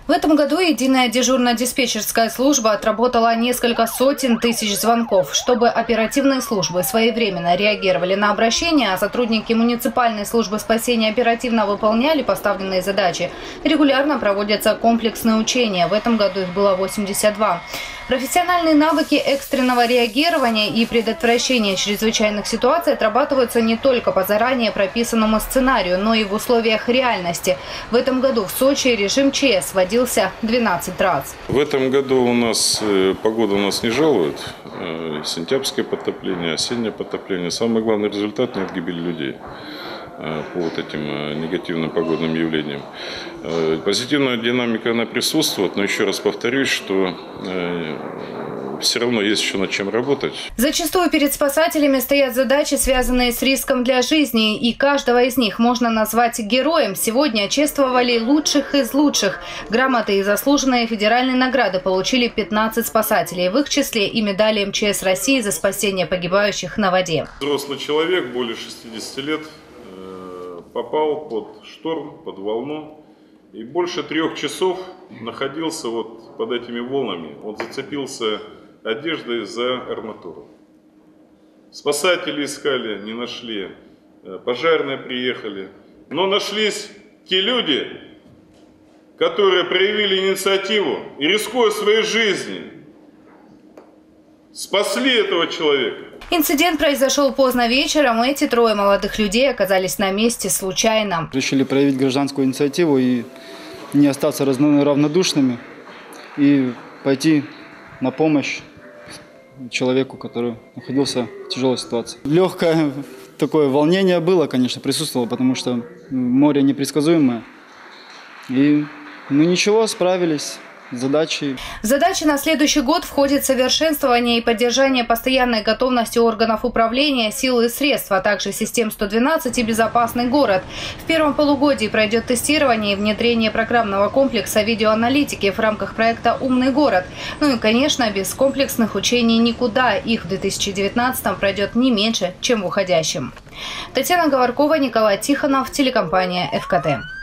В этом году единая дежурно-диспетчерская служба отработала несколько сотен тысяч звонков. Чтобы оперативные службы своевременно реагировали на обращения, а сотрудники муниципальной службы спасения оперативно выполняли поставленные задачи, регулярно проводятся комплексные учения. В этом году их было 82. Профессиональные навыки экстренного реагирования и предотвращения чрезвычайных ситуаций отрабатываются не только по заранее прописанному сценарию, но и в условиях реальности. В этом году в Сочи режим ЧС вводился 12 раз. В этом году у нас погода не жалует. Сентябрьское потопление, осеннее потопление. Самый главный результат – нет гибели людей по вот этим негативным погодным явлениям. Позитивная динамика, она присутствует, но еще раз повторюсь, что все равно есть еще над чем работать. Зачастую перед спасателями стоят задачи, связанные с риском для жизни, и каждого из них можно назвать героем. Сегодня чествовали лучших из лучших. Грамоты и заслуженные федеральные награды получили 15 спасателей. В их числе и медали МЧС России за спасение погибающих на воде. Взрослый человек, более 60 лет, попал под шторм, под волну и больше 3 часов находился вот под этими волнами. Он зацепился одеждой за арматуру. Спасатели искали, не нашли. Пожарные приехали. Но нашлись те люди, которые проявили инициативу и, рискуя своей жизнью, спасли этого человека. Инцидент произошел поздно вечером. Эти 3 молодых людей оказались на месте случайно. Решили проявить гражданскую инициативу и не остаться равнодушными. И пойти на помощь человеку, который находился в тяжелой ситуации. Легкое такое волнение было, конечно, присутствовало, потому что море непредсказуемое. И мы ничего, справились. Задачи. В задачи на следующий год входит совершенствование и поддержание постоянной готовности органов управления, сил и средств, а также систем 112 и безопасный город. В первом полугодии пройдет тестирование и внедрение программного комплекса видеоаналитики в рамках проекта «Умный город». Ну и, конечно, без комплексных учений никуда. Их в 2019 пройдет не меньше, чем в уходящем. Татьяна Говоркова, Николай Тихонов, телекомпания ФКТ.